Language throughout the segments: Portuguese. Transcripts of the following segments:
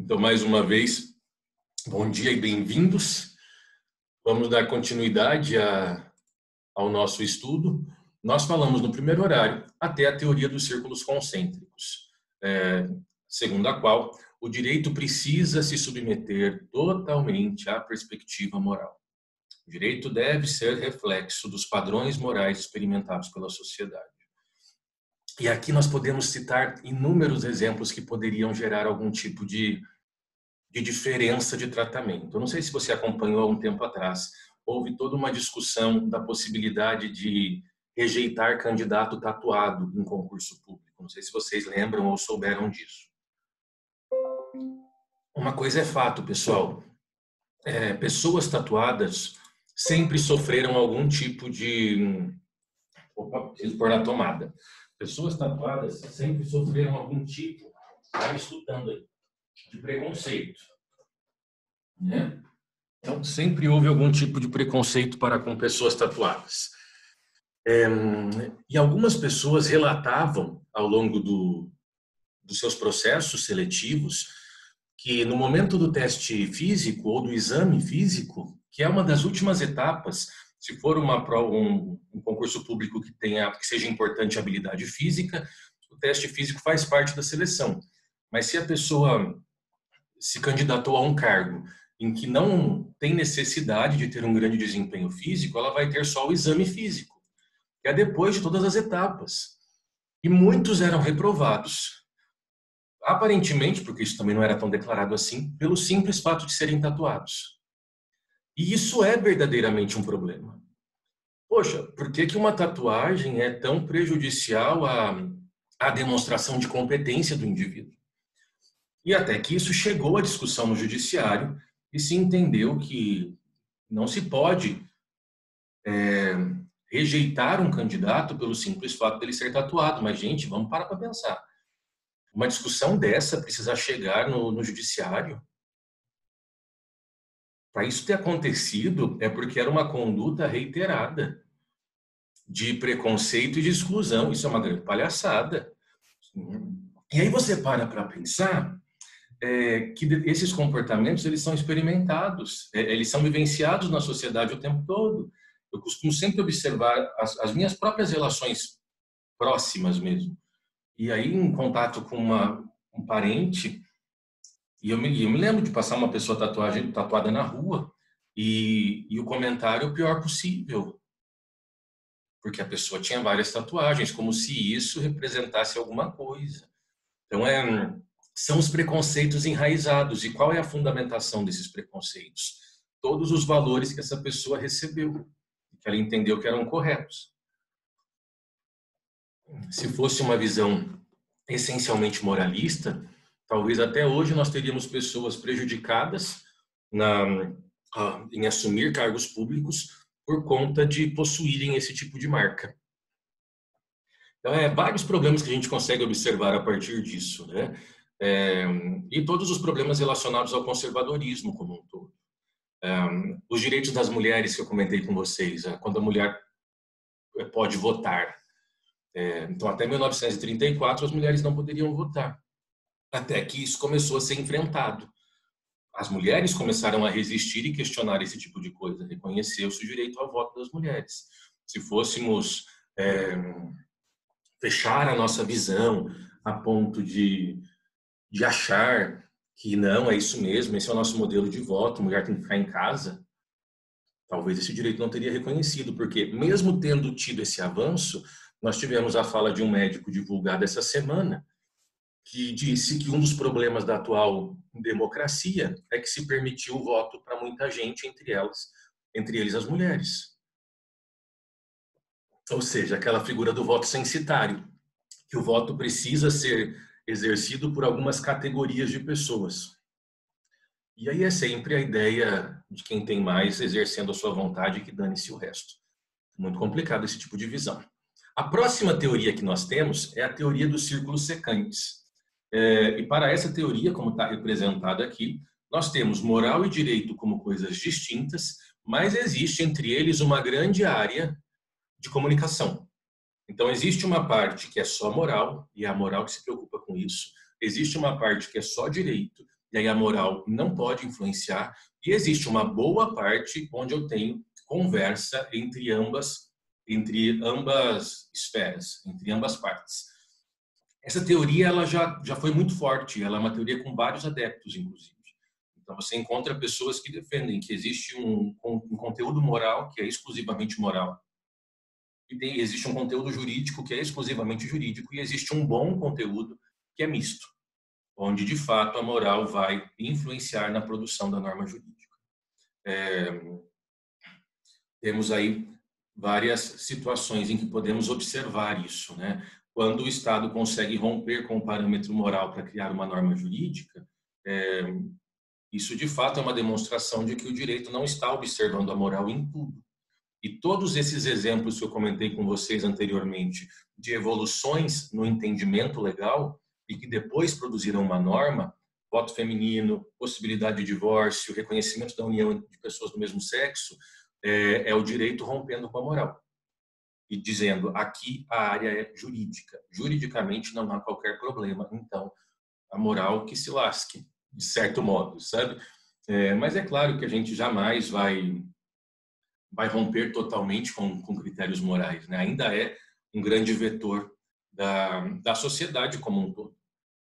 Então, mais uma vez, bom dia e bem-vindos. Vamos dar continuidade ao nosso estudo. Nós falamos no primeiro horário até a teoria dos círculos concêntricos, segundo a qual o direito precisa se submeter totalmente à perspectiva moral. O direito deve ser reflexo dos padrões morais experimentados pela sociedade. E aqui nós podemos citar inúmeros exemplos que poderiam gerar algum tipo de diferença de tratamento. Eu não sei se você acompanhou há um tempo atrás, houve toda uma discussão da possibilidade de rejeitar candidato tatuado em concurso público. Não sei se vocês lembram ou souberam disso. Uma coisa é fato, pessoal. Pessoas tatuadas sempre sofreram algum tipo de... Opa, preciso pôr na tomada. Pessoas tatuadas sempre sofreram algum tipo, está escutando aí, de preconceito, né? Então, sempre houve algum tipo de preconceito para com pessoas tatuadas. E algumas pessoas relatavam, ao longo dos seus processos seletivos, que no momento do teste físico ou do exame físico, que é uma das últimas etapas, se for um concurso público que seja importante a habilidade física, o teste físico faz parte da seleção. Mas se a pessoa se candidatou a um cargo em que não tem necessidade de ter um grande desempenho físico, ela vai ter só o exame físico, que é depois de todas as etapas. E muitos eram reprovados, aparentemente, porque isso também não era tão declarado assim, pelo simples fato de serem tatuados. E isso é verdadeiramente um problema. Poxa, por que uma tatuagem é tão prejudicial à demonstração de competência do indivíduo? E até que isso chegou à discussão no judiciário e se entendeu que não se pode rejeitar um candidato pelo simples fato dele ser tatuado. Mas, gente, vamos parar para pensar. Uma discussão dessa precisar chegar no judiciário? Para isso ter acontecido é porque era uma conduta reiterada de preconceito e de exclusão. Isso é uma grande palhaçada. E aí você para pensar que esses comportamentos eles são experimentados, eles são vivenciados na sociedade o tempo todo. Eu costumo sempre observar as minhas próprias relações próximas mesmo. E aí, em contato com um parente, e eu me lembro de passar uma pessoa tatuada na rua e o comentário o pior possível, porque a pessoa tinha várias tatuagens, como se isso representasse alguma coisa. Então, são os preconceitos enraizados. E qual é a fundamentação desses preconceitos? Todos os valores que essa pessoa recebeu, que ela entendeu que eram corretos. Se fosse uma visão essencialmente moralista, talvez até hoje nós teríamos pessoas prejudicadas em assumir cargos públicos por conta de possuírem esse tipo de marca. Então, vários problemas que a gente consegue observar a partir disso, né? E todos os problemas relacionados ao conservadorismo como um todo. Os direitos das mulheres que eu comentei com vocês, quando a mulher pode votar. Então, até 1934, as mulheres não poderiam votar. Até que isso começou a ser enfrentado. As mulheres começaram a resistir e questionar esse tipo de coisa, reconhecer-se o direito ao voto das mulheres. Se fôssemos fechar a nossa visão a ponto de achar que não, é isso mesmo, esse é o nosso modelo de voto, a mulher tem que ficar em casa, talvez esse direito não teria reconhecido, porque mesmo tendo tido esse avanço, nós tivemos a fala de um médico divulgada essa semana, que disse que um dos problemas da atual democracia é que se permitiu o voto para muita gente, entre eles as mulheres. Ou seja, aquela figura do voto censitário, que o voto precisa ser exercido por algumas categorias de pessoas. E aí é sempre a ideia de quem tem mais exercendo a sua vontade que dane-se o resto. Muito complicado esse tipo de visão. A próxima teoria que nós temos é a teoria dos círculos secantes. E para essa teoria, como está representada aqui, nós temos moral e direito como coisas distintas, mas existe entre eles uma grande área de comunicação. Então, existe uma parte que é só moral, e é a moral que se preocupa com isso. Existe uma parte que é só direito, e aí a moral não pode influenciar, e existe uma boa parte onde eu tenho conversa entre ambas esferas, entre ambas partes. Essa teoria ela já foi muito forte, ela é uma teoria com vários adeptos, inclusive. Então, você encontra pessoas que defendem que existe um conteúdo moral que é exclusivamente moral, e existe um conteúdo jurídico que é exclusivamente jurídico, e existe um bom conteúdo que é misto, onde, de fato, a moral vai influenciar na produção da norma jurídica. Temos aí várias situações em que podemos observar isso, né? Quando o Estado consegue romper com o parâmetro moral para criar uma norma jurídica, isso de fato é uma demonstração de que o direito não está observando a moral em tudo. E todos esses exemplos que eu comentei com vocês anteriormente, de evoluções no entendimento legal e que depois produziram uma norma, voto feminino, possibilidade de divórcio, reconhecimento da união de pessoas do mesmo sexo, é o direito rompendo com a moral e dizendo, aqui a área é jurídica. Juridicamente não há qualquer problema, então a moral que se lasque, de certo modo, sabe? Mas é claro que a gente jamais vai romper totalmente com critérios morais, né? Ainda é um grande vetor da sociedade como um todo.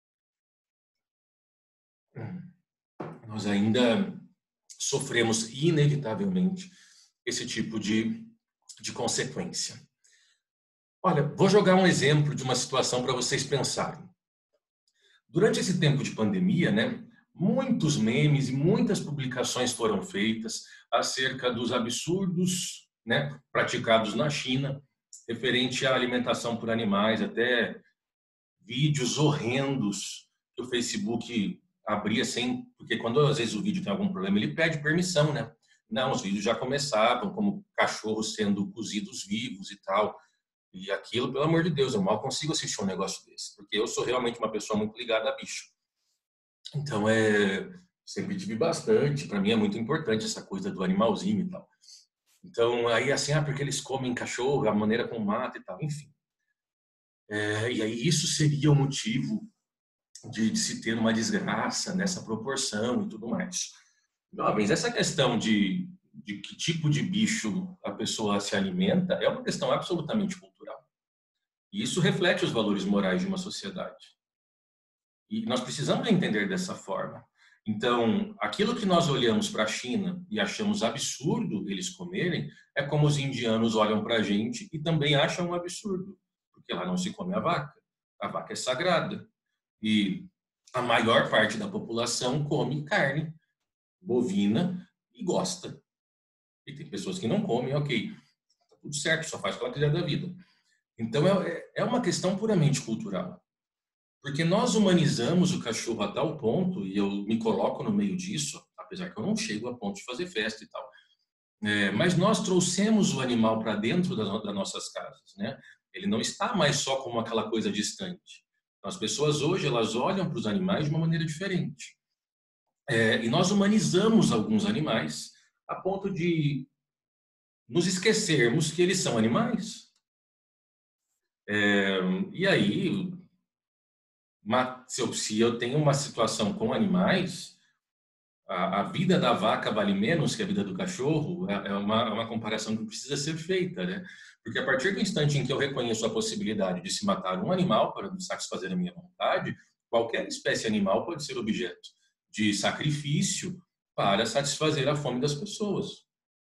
Nós ainda sofremos inevitavelmente esse tipo de consequência. Olha, vou jogar um exemplo de uma situação para vocês pensarem. Durante esse tempo de pandemia, né, muitos memes e muitas publicações foram feitas acerca dos absurdos, né, praticados na China, referente à alimentação por animais, até vídeos horrendos que o Facebook abria sem, porque quando às vezes o vídeo tem algum problema, ele pede permissão, né? Não, os vídeos já começavam como cachorros sendo cozidos vivos e tal. E aquilo, pelo amor de Deus, eu mal consigo assistir um negócio desse, porque eu sou realmente uma pessoa muito ligada a bicho. Então, sempre tive bastante, para mim é muito importante essa coisa do animalzinho e tal. Então, aí assim, porque eles comem cachorro, a maneira como mata e tal, enfim. E aí isso seria o motivo de se ter uma desgraça nessa proporção e tudo mais. Jovens, essa questão de que tipo de bicho a pessoa se alimenta é uma questão absolutamente cultural. E isso reflete os valores morais de uma sociedade. E nós precisamos entender dessa forma. Então, aquilo que nós olhamos para a China e achamos absurdo eles comerem, é como os indianos olham para a gente e também acham um absurdo, porque lá não se come a vaca. A vaca é sagrada. E a maior parte da população come carne bovina e gosta. E tem pessoas que não comem, ok, tá tudo certo, só faz o que ela quiser da vida. Então, é uma questão puramente cultural. Porque nós humanizamos o cachorro a tal ponto, e eu me coloco no meio disso, apesar que eu não chego a ponto de fazer festa e tal, mas nós trouxemos o animal para dentro das nossas casas, né? Ele não está mais só como aquela coisa distante. As pessoas hoje, elas olham para os animais de uma maneira diferente. E nós humanizamos alguns animais a ponto de nos esquecermos que eles são animais. E aí, se eu tenho uma situação com animais, a vida da vaca vale menos que a vida do cachorro, é uma comparação que precisa ser feita, né? Porque a partir do instante em que eu reconheço a possibilidade de se matar um animal para satisfazer a minha vontade, qualquer espécie animal pode ser objeto de sacrifício para satisfazer a fome das pessoas.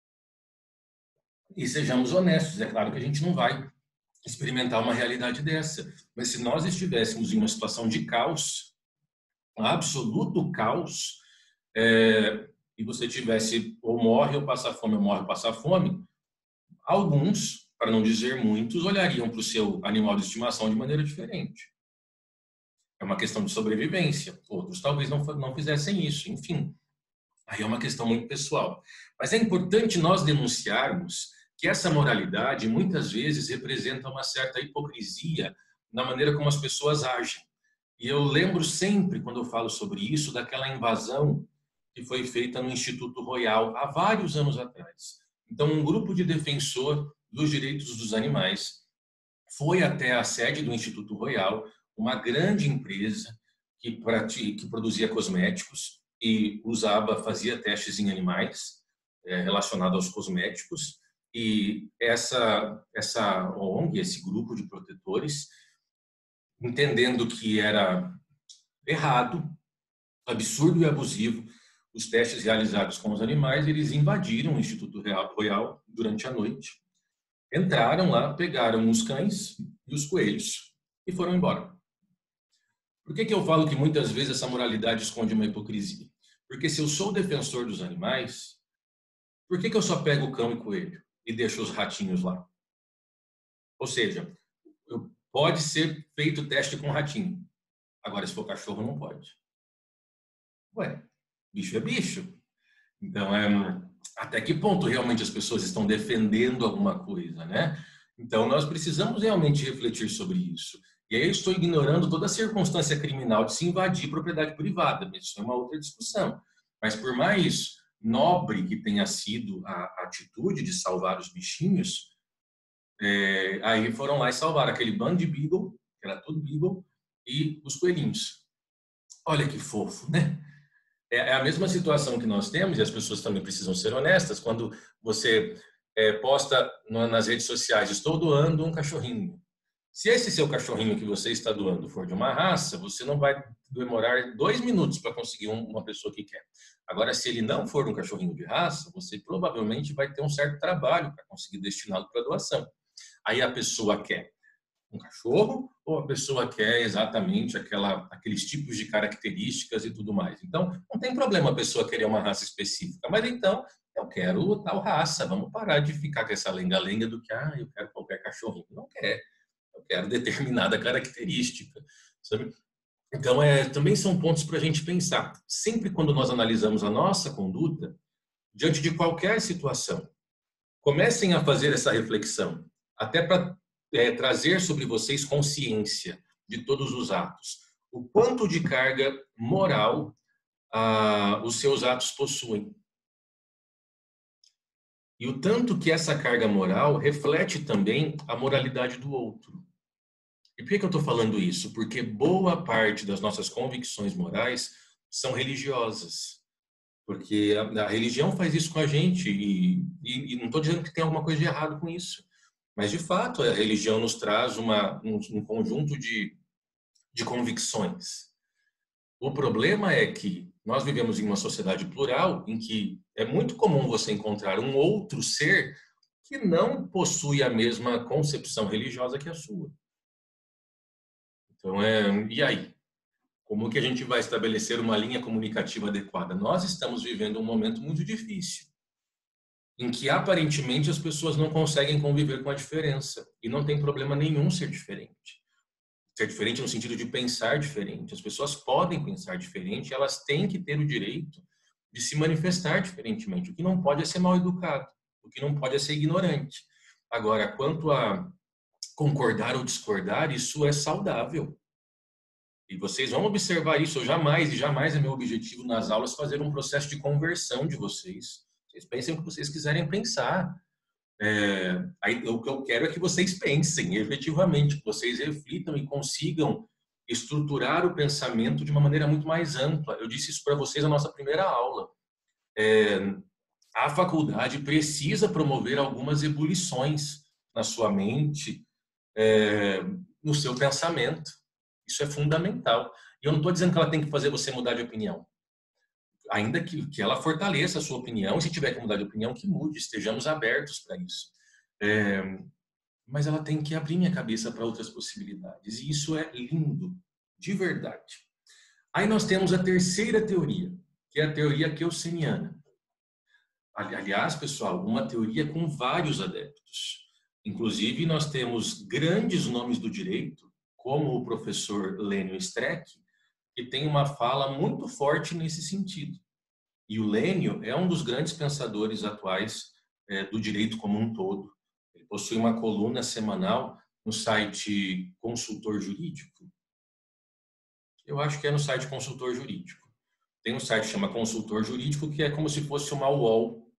E sejamos honestos, é claro que a gente não vai experimentar uma realidade dessa, mas se nós estivéssemos em uma situação de caos, um absoluto caos, e você tivesse ou morre ou passa fome, ou morre ou passa fome, alguns, para não dizer muitos, olhariam para o seu animal de estimação de maneira diferente. É uma questão de sobrevivência. Outros talvez não fizessem isso, enfim. Aí é uma questão muito pessoal. Mas é importante nós denunciarmos que essa moralidade muitas vezes representa uma certa hipocrisia na maneira como as pessoas agem. E eu lembro sempre, quando eu falo sobre isso, daquela invasão que foi feita no Instituto Royal há vários anos atrás. Então, um grupo de defensor dos direitos dos animais foi até a sede do Instituto Royal, uma grande empresa que produzia cosméticos e fazia testes em animais relacionados aos cosméticos. E essa ONG, esse grupo de protetores, entendendo que era errado, absurdo e abusivo os testes realizados com os animais, eles invadiram o Instituto Royal durante a noite, entraram lá, pegaram os cães e os coelhos e foram embora. Por que eu falo que muitas vezes essa moralidade esconde uma hipocrisia? Porque se eu sou defensor dos animais, por que eu só pego o cão e coelho e deixo os ratinhos lá? Ou seja, pode ser feito teste com ratinho. Agora, se for cachorro, não pode. Ué, bicho é bicho. Então, até que ponto realmente as pessoas estão defendendo alguma coisa, né? Então, nós precisamos realmente refletir sobre isso. E aí eu estou ignorando toda a circunstância criminal de se invadir propriedade privada, mas isso é uma outra discussão. Mas por mais nobre que tenha sido a atitude de salvar os bichinhos, aí foram lá e salvaram aquele bando de beagle, que era tudo beagle, e os coelhinhos. Olha que fofo, né? É a mesma situação que nós temos, e as pessoas também precisam ser honestas, quando você posta nas redes sociais, estou doando um cachorrinho. Se esse seu cachorrinho que você está doando for de uma raça, você não vai demorar 2 minutos para conseguir uma pessoa que quer. Agora, se ele não for um cachorrinho de raça, você provavelmente vai ter um certo trabalho para conseguir destiná-lo para doação. Aí a pessoa quer um cachorro ou a pessoa quer exatamente aqueles tipos de características e tudo mais. Então, não tem problema a pessoa querer uma raça específica, mas então eu quero tal raça, vamos parar de ficar com essa lenga-lenga do que eu quero qualquer cachorrinho. Não quer, eu quero determinada característica, sabe? Então, também são pontos para a gente pensar. Sempre quando nós analisamos a nossa conduta, diante de qualquer situação, comecem a fazer essa reflexão, até para trazer sobre vocês consciência de todos os atos. O quanto de carga moral os seus atos possuem. E o tanto que essa carga moral reflete também a moralidade do outro. E por que eu estou falando isso? Porque boa parte das nossas convicções morais são religiosas. Porque a religião faz isso com a gente e não estou dizendo que tem alguma coisa de errado com isso. Mas, de fato, a religião nos traz um conjunto de convicções. O problema é que nós vivemos em uma sociedade plural em que é muito comum você encontrar um outro ser que não possui a mesma concepção religiosa que a sua. Então, e aí? Como que a gente vai estabelecer uma linha comunicativa adequada? Nós estamos vivendo um momento muito difícil, em que aparentemente as pessoas não conseguem conviver com a diferença. E não tem problema nenhum ser diferente. Ser diferente no sentido de pensar diferente. As pessoas podem pensar diferente, elas têm que ter o direito de se manifestar diferentemente. O que não pode é ser mal educado, o que não pode é ser ignorante. Agora, quanto a concordar ou discordar, isso é saudável. E vocês vão observar isso. Eu jamais é meu objetivo nas aulas fazer um processo de conversão de vocês. Vocês pensem o que vocês quiserem pensar. O que eu quero é que vocês pensem efetivamente, que vocês reflitam e consigam estruturar o pensamento de uma maneira muito mais ampla. Eu disse isso para vocês na nossa primeira aula. A faculdade precisa promover algumas ebulições na sua mente, no seu pensamento. Isso é fundamental. E eu não estou dizendo que ela tem que fazer você mudar de opinião. Ainda que ela fortaleça a sua opinião, e se tiver que mudar de opinião, que mude, estejamos abertos para isso. Mas ela tem que abrir minha cabeça para outras possibilidades. E isso é lindo, de verdade. Aí nós temos a terceira teoria, que é a teoria kelseniana. Aliás, pessoal, uma teoria com vários adeptos. Inclusive, nós temos grandes nomes do direito, como o professor Lênio Streck, que tem uma fala muito forte nesse sentido. E o Lênio é um dos grandes pensadores atuais do direito como um todo. Ele possui uma coluna semanal no site Consultor Jurídico. Eu acho que é no site Consultor Jurídico. Tem um site que chama Consultor Jurídico, que é como se fosse uma UOL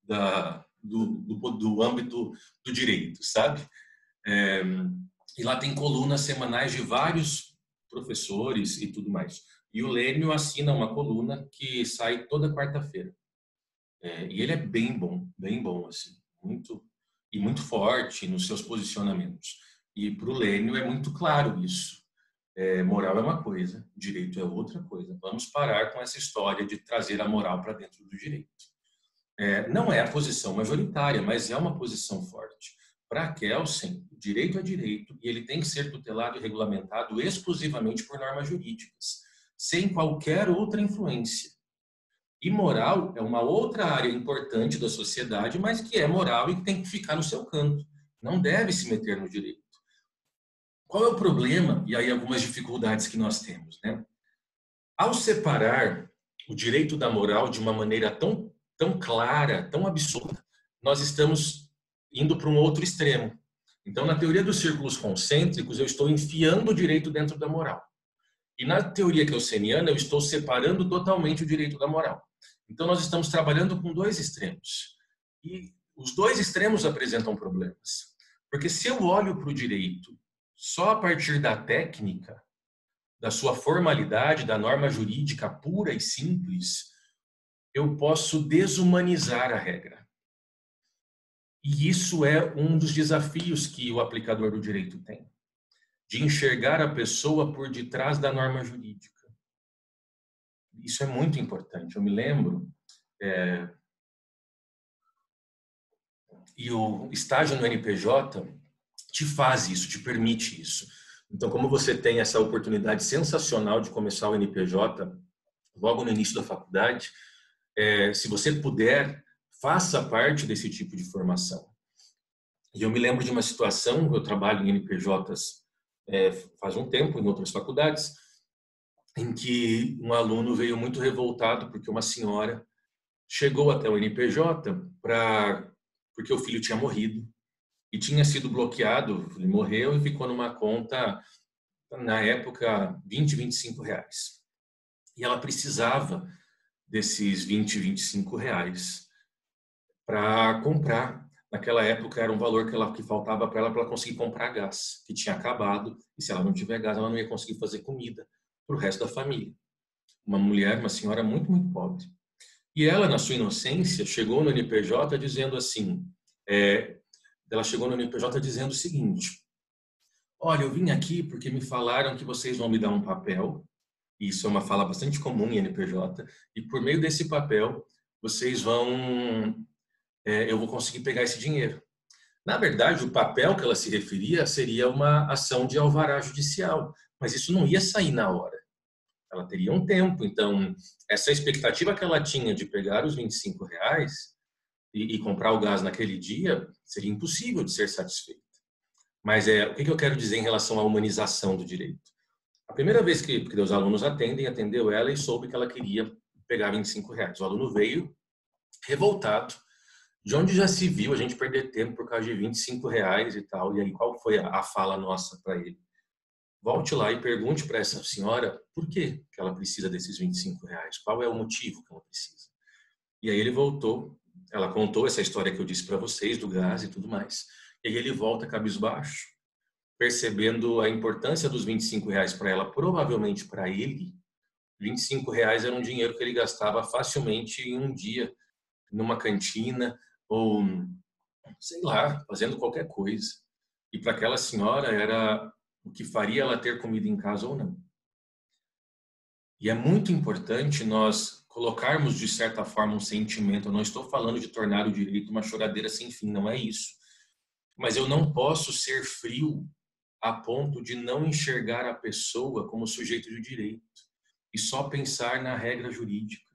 do âmbito do direito, sabe? E lá tem colunas semanais de vários professores e tudo mais. E o Lênio assina uma coluna que sai toda quarta-feira. E ele é bem bom, assim, muito forte nos seus posicionamentos. E para o Lênio é muito claro isso. Moral é uma coisa, direito é outra coisa. Vamos parar com essa história de trazer a moral para dentro do direito. Não é a posição majoritária, mas é uma posição forte. Para Kelsen, o direito é direito e ele tem que ser tutelado e regulamentado exclusivamente por normas jurídicas, sem qualquer outra influência. E moral é uma outra área importante da sociedade, mas que é moral e que tem que ficar no seu canto. Não deve se meter no direito. Qual é o problema? E aí algumas dificuldades que nós temos, né? Ao separar o direito da moral de uma maneira tão clara, tão absurda, nós estamos indo para um outro extremo. Então, na teoria dos círculos concêntricos, eu estou enfiando o direito dentro da moral. E na teoria kelseniana, eu estou separando totalmente o direito da moral. Então, nós estamos trabalhando com dois extremos. E os dois extremos apresentam problemas. Porque se eu olho para o direito só a partir da técnica, da sua formalidade, da norma jurídica pura e simples, eu posso desumanizar a regra. E isso é um dos desafios que o aplicador do direito tem, de enxergar a pessoa por detrás da norma jurídica. Isso é muito importante. Eu me lembro, e o estágio no NPJ te faz isso, te permite isso. Então, como você tem essa oportunidade sensacional de começar o NPJ logo no início da faculdade, se você puder, faça parte desse tipo de formação. E eu me lembro de uma situação, eu trabalho em NPJs faz um tempo, em outras faculdades, em que um aluno veio muito revoltado porque uma senhora chegou até o NPJ porque o filho tinha morrido e tinha sido bloqueado, ele morreu e ficou numa conta, na época, R$20, R$25. E ela precisava desses R$20, R$25 para comprar. Naquela época era um valor que faltava para ela conseguir comprar gás, que tinha acabado, e se ela não tiver gás, ela não ia conseguir fazer comida para o resto da família. Uma mulher, uma senhora muito, muito pobre. E ela, na sua inocência, chegou no NPJ dizendo assim, ela chegou no NPJ dizendo o seguinte: olha, eu vim aqui porque me falaram que vocês vão me dar um papel, e isso é uma fala bastante comum em NPJ, e por meio desse papel, eu vou conseguir pegar esse dinheiro. Na verdade, o papel que ela se referia seria uma ação de alvará judicial, mas isso não ia sair na hora. Ela teria um tempo, então essa expectativa que ela tinha de pegar os R$25 e comprar o gás naquele dia seria impossível de ser satisfeita. Mas o que eu quero dizer em relação à humanização do direito? A primeira vez que os alunos atendeu ela e soube que ela queria pegar R$25. O aluno veio revoltado, de onde já se viu a gente perder tempo por causa de R$25 e tal. E aí qual foi a fala nossa para ele? Volte lá e pergunte para essa senhora por que ela precisa desses R$25. Qual é o motivo que ela precisa? E aí ele voltou, ela contou essa história que eu disse para vocês, do gás e tudo mais. E aí ele volta cabisbaixo, percebendo a importância dos R$25 para ela, provavelmente para ele, R$25 era um dinheiro que ele gastava facilmente em um dia, numa cantina, ou, sei lá, fazendo qualquer coisa. E para aquela senhora era o que faria ela ter comida em casa ou não. E é muito importante nós colocarmos, de certa forma, um sentimento. Eu não estou falando de tornar o direito uma choradeira sem fim, não é isso. Mas eu não posso ser frio a ponto de não enxergar a pessoa como sujeito de direito e só pensar na regra jurídica.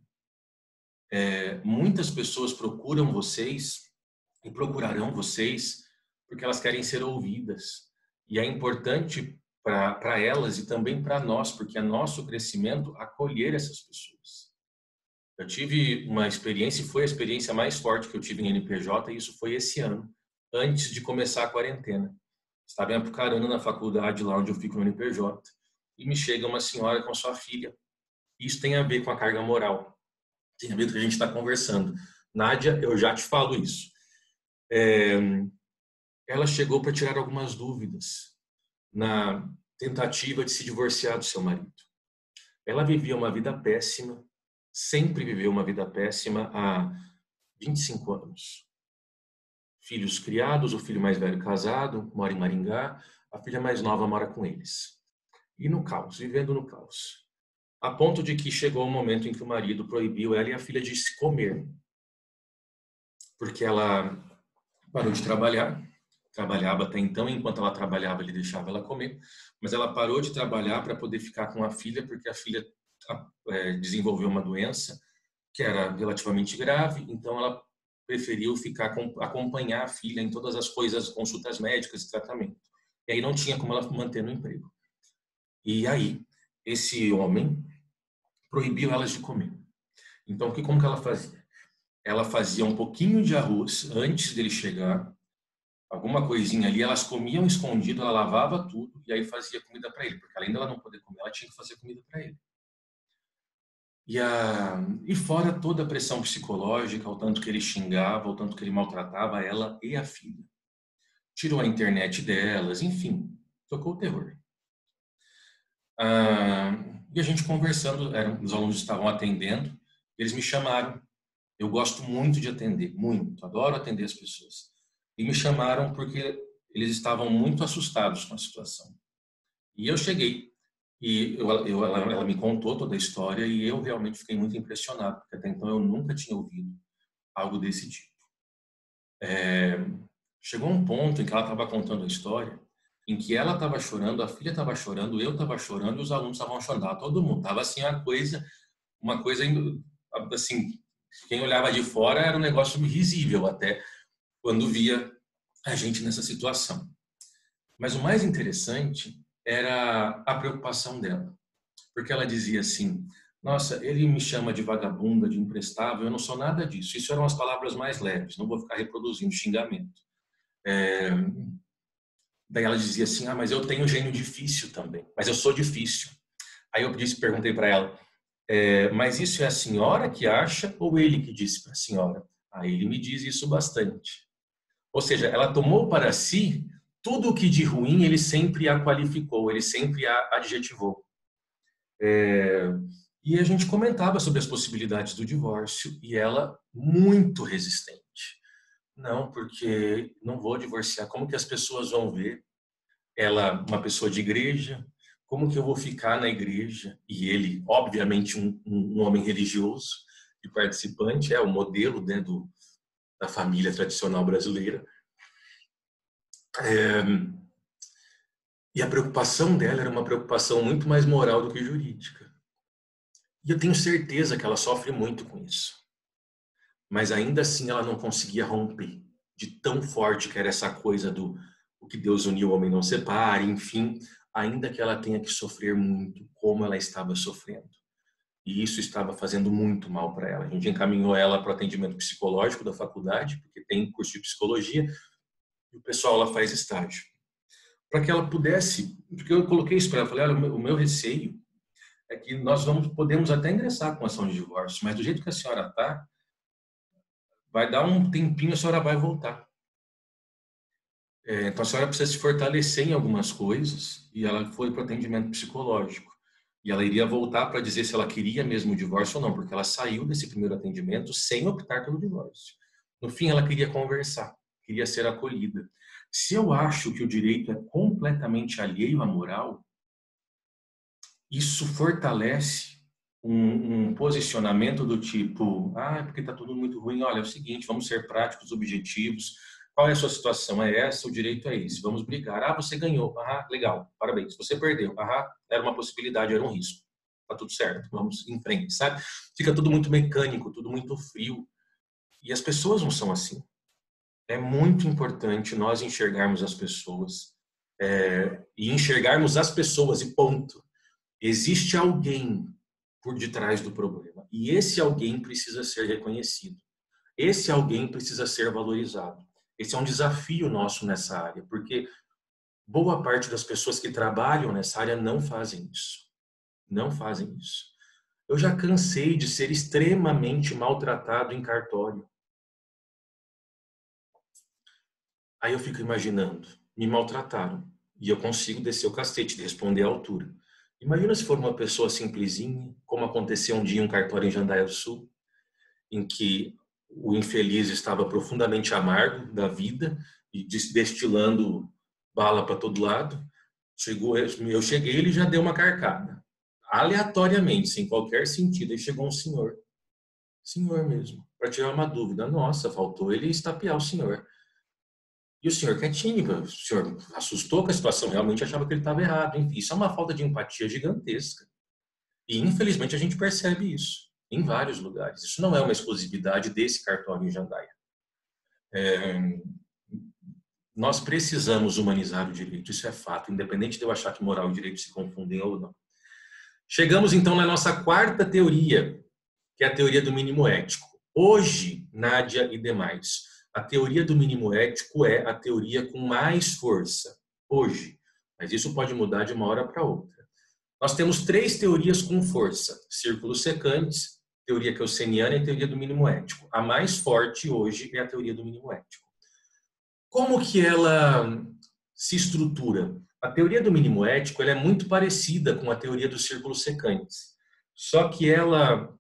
Muitas pessoas procuram vocês e procurarão vocês porque elas querem ser ouvidas. E é importante para elas e também para nós, porque é nosso crescimento acolher essas pessoas. Eu tive uma experiência, e foi a experiência mais forte que eu tive em NPJ, e isso foi esse ano, antes de começar a quarentena. Estava em Apucarana, na faculdade, lá onde eu fico no NPJ, e me chega uma senhora com sua filha. Isso tem a ver com a carga moral. Tem a ver com o que a gente está conversando. Nádia, eu já te falo isso. Ela chegou para tirar algumas dúvidas tentativa de se divorciar do seu marido. Ela vivia uma vida péssima, sempre viveu uma vida péssima há 25 anos. Filhos criados, o filho mais velho casado, mora em Maringá, a filha mais nova mora com eles. E no caos, vivendo no caos. A ponto de que chegou o momento em que o marido proibiu ela e a filha de se comer. Porque ela parou de trabalhar, trabalhava até então, enquanto ela trabalhava ele deixava ela comer, mas ela parou de trabalhar para poder ficar com a filha, porque a filha desenvolveu uma doença que era relativamente grave, então ela preferiu acompanhar a filha em todas as coisas, consultas médicas e tratamento. E aí não tinha como ela manter no emprego. E aí, esse homem proibiu elas de comer. Então, como que ela fazia? Ela fazia um pouquinho de arroz antes dele chegar, alguma coisinha ali, elas comiam escondido, ela lavava tudo e aí fazia comida para ele, porque além dela não poder comer, ela tinha que fazer comida para ele. E fora toda a pressão psicológica, o tanto que ele xingava, o tanto que ele maltratava ela e a filha. Tirou a internet delas, enfim, tocou o terror. E a gente conversando, os alunos estavam atendendo, eles me chamaram. Eu gosto muito de atender, muito, adoro atender as pessoas. E me chamaram porque eles estavam muito assustados com a situação. E eu cheguei, e ela me contou toda a história e eu realmente fiquei muito impressionado, porque até então eu nunca tinha ouvido algo desse tipo. Chegou um ponto em que ela estava contando a história, em que ela estava chorando, a filha estava chorando, eu estava chorando e os alunos estavam chorando. Todo mundo estava assim, uma coisa assim, quem olhava de fora era um negócio risível até quando via a gente nessa situação. Mas o mais interessante era a preocupação dela, porque ela dizia assim: nossa, ele me chama de vagabunda, de imprestável, eu não sou nada disso. Isso eram as palavras mais leves, não vou ficar reproduzindo xingamento. Daí ela dizia assim: ah, mas eu tenho um gênio difícil também, mas eu sou difícil. Aí eu perguntei para ela: mas isso é a senhora que acha ou ele que disse para a senhora? Aí ele me diz isso bastante. Ou seja, ela tomou para si tudo o que de ruim ele sempre a qualificou, ele sempre a adjetivou. E a gente comentava sobre as possibilidades do divórcio e ela muito resistente. Não, porque não vou divorciar. Como que as pessoas vão ver ela, uma pessoa de igreja? Como que eu vou ficar na igreja? E ele, obviamente, um homem religioso e participante, é o modelo, né, da família tradicional brasileira. E a preocupação dela era uma preocupação muito mais moral do que jurídica. E eu tenho certeza que ela sofre muito com isso. Mas ainda assim ela não conseguia romper de tão forte que era essa coisa do o que Deus uniu, o homem não separe, enfim, ainda que ela tenha que sofrer muito, como ela estava sofrendo. E isso estava fazendo muito mal para ela. A gente encaminhou ela para o atendimento psicológico da faculdade, porque tem curso de psicologia, e o pessoal lá faz estágio. Para que ela pudesse, porque eu coloquei isso para ela, falei, olha, o meu receio é que nós podemos até ingressar com ação de divórcio, mas do jeito que a senhora está, vai dar um tempinho, a senhora vai voltar. Então a senhora precisa se fortalecer em algumas coisas, e ela foi para o atendimento psicológico. E ela iria voltar para dizer se ela queria mesmo o divórcio ou não, porque ela saiu desse primeiro atendimento sem optar pelo divórcio. No fim, ela queria conversar, queria ser acolhida. Se eu acho que o direito é completamente alheio à moral, isso fortalece um posicionamento do tipo, porque está tudo muito ruim, olha, é o seguinte, vamos ser práticos, objetivos, qual é a sua situação? É essa, o direito é esse, vamos brigar. Você ganhou, legal, parabéns. Você perdeu, era uma possibilidade, era um risco. Tá tudo certo, vamos em frente, sabe? Fica tudo muito mecânico, tudo muito frio. E as pessoas não são assim. É muito importante nós enxergarmos as pessoas e enxergarmos as pessoas e ponto. Existe alguém por detrás do problema e esse alguém precisa ser reconhecido. Esse alguém precisa ser valorizado. Esse é um desafio nosso nessa área, porque boa parte das pessoas que trabalham nessa área não fazem isso. Não fazem isso. Eu já cansei de ser extremamente maltratado em cartório. Aí eu fico imaginando, me maltrataram. e eu consigo descer o cacete, responder à altura. Imagina se for uma pessoa simplesinha, como aconteceu um dia em um cartório em Jandaia do Sul, em que o infeliz estava profundamente amargo da vida e destilando bala para todo lado. Eu cheguei, ele já deu uma carcada. Aleatoriamente, sem qualquer sentido, aí chegou um senhor mesmo, para tirar uma dúvida. Nossa, faltou ele estapear o senhor. E o senhor quietinho, o senhor assustou com a situação, realmente achava que ele estava errado. Enfim, isso é uma falta de empatia gigantesca. E, infelizmente, a gente percebe isso em vários lugares. Isso não é uma exclusividade desse cartório em Jandaia. Nós precisamos humanizar o direito, isso é fato, independente de eu achar que moral e direito se confundem ou não. Chegamos, então, na nossa quarta teoria, que é a teoria do mínimo ético. Hoje, Nádia e demais, a teoria do mínimo ético é a teoria com mais força. Hoje. Mas isso pode mudar de uma hora para outra. Nós temos 3 teorias com força. Círculos secantes, teoria kelseniana e teoria do mínimo ético. A mais forte hoje é a teoria do mínimo ético. Como que ela se estrutura? A teoria do mínimo ético ela é muito parecida com a teoria dos círculos secantes. Só que ela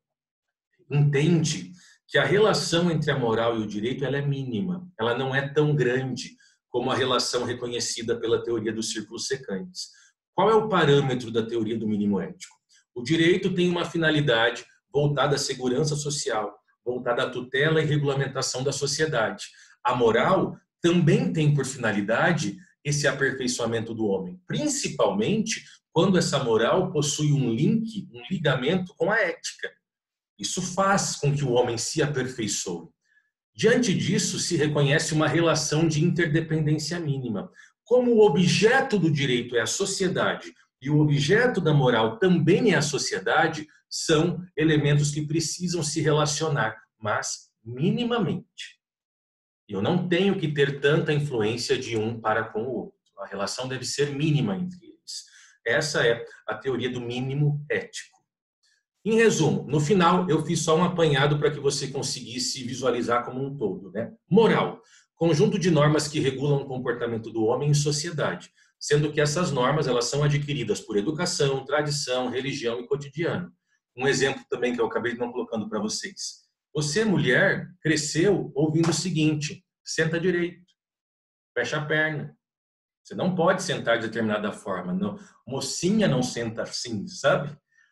entende que a relação entre a moral e o direito ela é mínima. Ela não é tão grande como a relação reconhecida pela teoria dos círculos secantes. Qual é o parâmetro da teoria do mínimo ético? O direito tem uma finalidade voltada à segurança social, voltada à tutela e regulamentação da sociedade. A moral também tem por finalidade esse aperfeiçoamento do homem, principalmente quando essa moral possui um link, um ligamento com a ética. Isso faz com que o homem se aperfeiçoe. Diante disso, se reconhece uma relação de interdependência mínima. Como o objeto do direito é a sociedade e o objeto da moral também é a sociedade, são elementos que precisam se relacionar, mas minimamente. Eu não tenho que ter tanta influência de um para com o outro. A relação deve ser mínima entre eles. Essa é a teoria do mínimo ético. Em resumo, no final eu fiz só um apanhado para que você conseguisse visualizar como um todo, né? Moral, conjunto de normas que regulam o comportamento do homem em sociedade, sendo que essas normas elas são adquiridas por educação, tradição, religião e cotidiano. Um exemplo também que eu acabei não colocando para vocês. Você, mulher, cresceu ouvindo o seguinte: senta direito, fecha a perna. Você não pode sentar de determinada forma. Não. Mocinha não senta assim, sabe?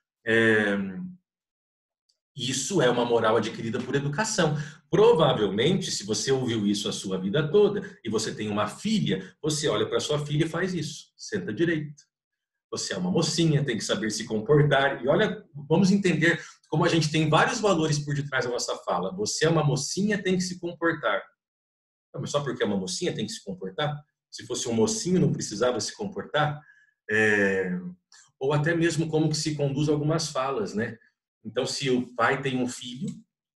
Isso é uma moral adquirida por educação. Provavelmente, se você ouviu isso a sua vida toda e você tem uma filha, você olha para sua filha e faz isso. Senta direito. Você é uma mocinha, tem que saber se comportar. E olha, vamos entender como a gente tem vários valores por detrás da nossa fala. Você é uma mocinha, tem que se comportar. Não, mas só porque é uma mocinha tem que se comportar? Se fosse um mocinho, não precisava se comportar? Ou até mesmo como que se conduz algumas falas, né? Então, se o pai tem um filho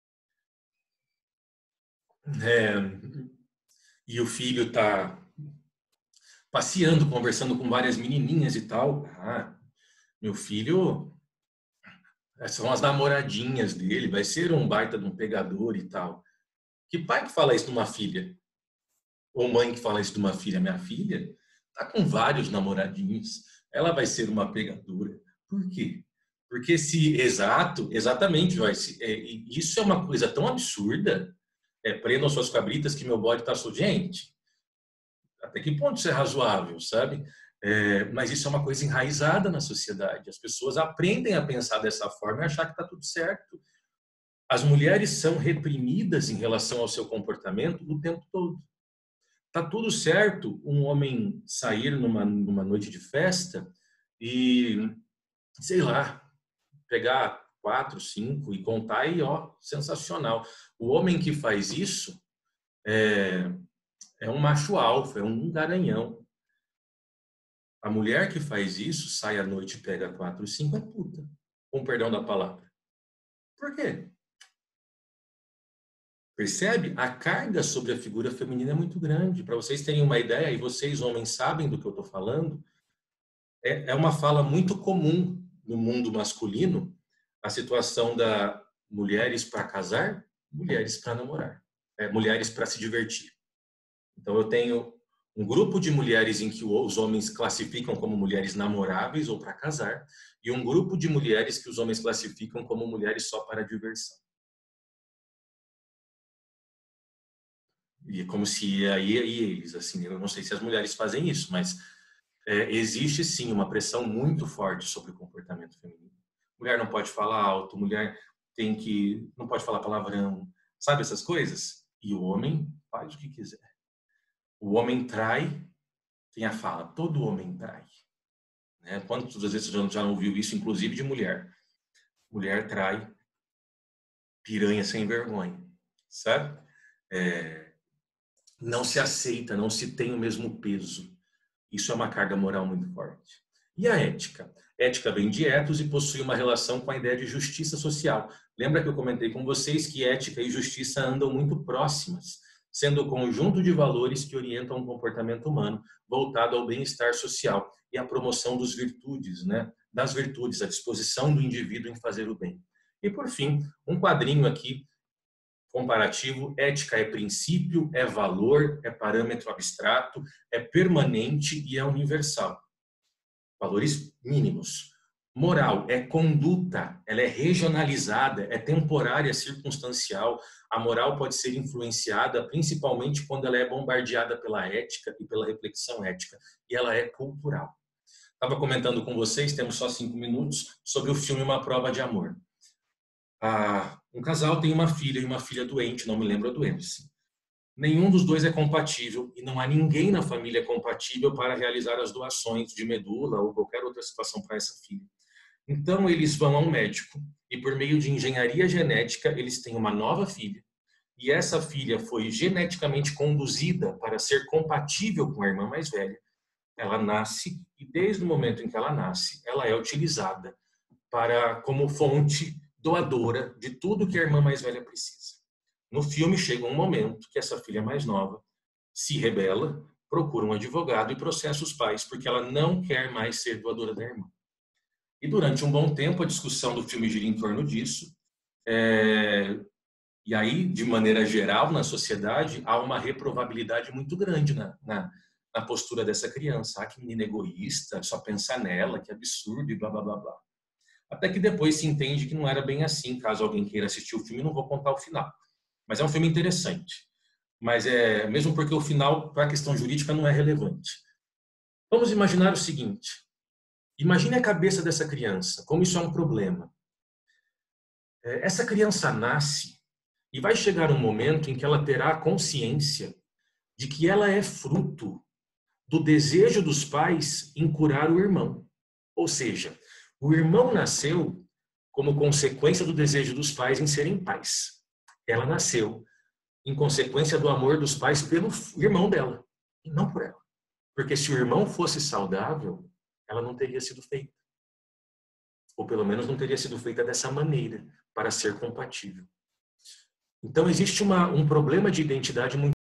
e o filho está passeando, conversando com várias menininhas e tal, meu filho são as namoradinhas dele, vai ser um baita de um pegador e tal. Que pai que fala isso de uma filha? Ou mãe que fala isso de uma filha? Minha filha está com vários namoradinhos, ela vai ser uma pegadora. Por quê? Porque exatamente, Joyce, isso é uma coisa tão absurda, prendam suas cabritas que meu bode está sujo. Gente, até que ponto isso é razoável, sabe? Mas isso é uma coisa enraizada na sociedade. As pessoas aprendem a pensar dessa forma e achar que está tudo certo. As mulheres são reprimidas em relação ao seu comportamento o tempo todo. Tá tudo certo um homem sair numa noite de festa e, sei lá, pegar 4, 5 e contar e, ó, sensacional. O homem que faz isso é um macho alfa, é um garanhão. A mulher que faz isso, sai à noite e pega 4, 5, é puta. Com perdão da palavra. Por quê? Percebe? A carga sobre a figura feminina é muito grande. Para vocês terem uma ideia, e vocês, homens, sabem do que eu estou falando, é uma fala muito comum no mundo masculino, a situação da mulheres para casar, mulheres para namorar, mulheres para se divertir. Então, eu tenho Um grupo de mulheres em que os homens classificam como mulheres namoráveis ou para casar, e um grupo de mulheres que os homens classificam como mulheres só para diversão. E é como se aí eles, assim, eu não sei se as mulheres fazem isso, mas existe sim uma pressão muito forte sobre o comportamento feminino. Mulher não pode falar alto, mulher não pode falar palavrão, sabe essas coisas? E o homem faz o que quiser. O homem trai, tem a fala, todo homem trai. Né? Quantas vezes você já não ouviu isso, inclusive de mulher? Mulher trai, piranha sem vergonha, sabe? Não se aceita, não se tem o mesmo peso. Isso é uma carga moral muito forte. E a ética? Ética vem de ethos e possui uma relação com a ideia de justiça social. Lembra que eu comentei com vocês que ética e justiça andam muito próximas, sendo o conjunto de valores que orientam o comportamento humano voltado ao bem-estar social e à promoção das virtudes, né? Das virtudes, a disposição do indivíduo em fazer o bem. E por fim, um quadrinho aqui comparativo: ética é princípio, é valor, é parâmetro abstrato, é permanente e é universal. Valores mínimos. Moral é conduta, ela é regionalizada, é temporária, circunstancial. A moral pode ser influenciada principalmente quando ela é bombardeada pela ética e pela reflexão ética, e ela é cultural. Estava comentando com vocês, temos só 5 minutos, sobre o filme Uma Prova de Amor. Um casal tem uma filha e uma filha doente, não me lembro a doença. Nenhum dos dois é compatível e não há ninguém na família compatível para realizar as doações de medula ou qualquer outra situação para essa filha. Então eles vão a um médico e por meio de engenharia genética eles têm uma nova filha e essa filha foi geneticamente conduzida para ser compatível com a irmã mais velha. Ela nasce e desde o momento em que ela nasce, ela é utilizada como fonte doadora de tudo que a irmã mais velha precisa. No filme chega um momento que essa filha mais nova se rebela, procura um advogado e processa os pais porque ela não quer mais ser doadora da irmã. E durante um bom tempo a discussão do filme gira em torno disso. E aí, de maneira geral, na sociedade, há uma reprovabilidade muito grande na postura dessa criança. Que menina egoísta, só pensar nela, que absurdo e blá, blá, blá, blá. Até que depois se entende que não era bem assim. Caso alguém queira assistir o filme, não vou contar o final. Mas é um filme interessante. Mas mesmo porque o final, para a questão jurídica, não é relevante. Vamos imaginar o seguinte. Imagine a cabeça dessa criança, como isso é um problema. Essa criança nasce e vai chegar um momento em que ela terá consciência de que ela é fruto do desejo dos pais em curar o irmão. Ou seja, o irmão nasceu como consequência do desejo dos pais em serem pais. Ela nasceu em consequência do amor dos pais pelo irmão dela, e não por ela. Porque se o irmão fosse saudável, ela não teria sido feita. Ou pelo menos não teria sido feita dessa maneira, para ser compatível. Então existe um problema de identidade muito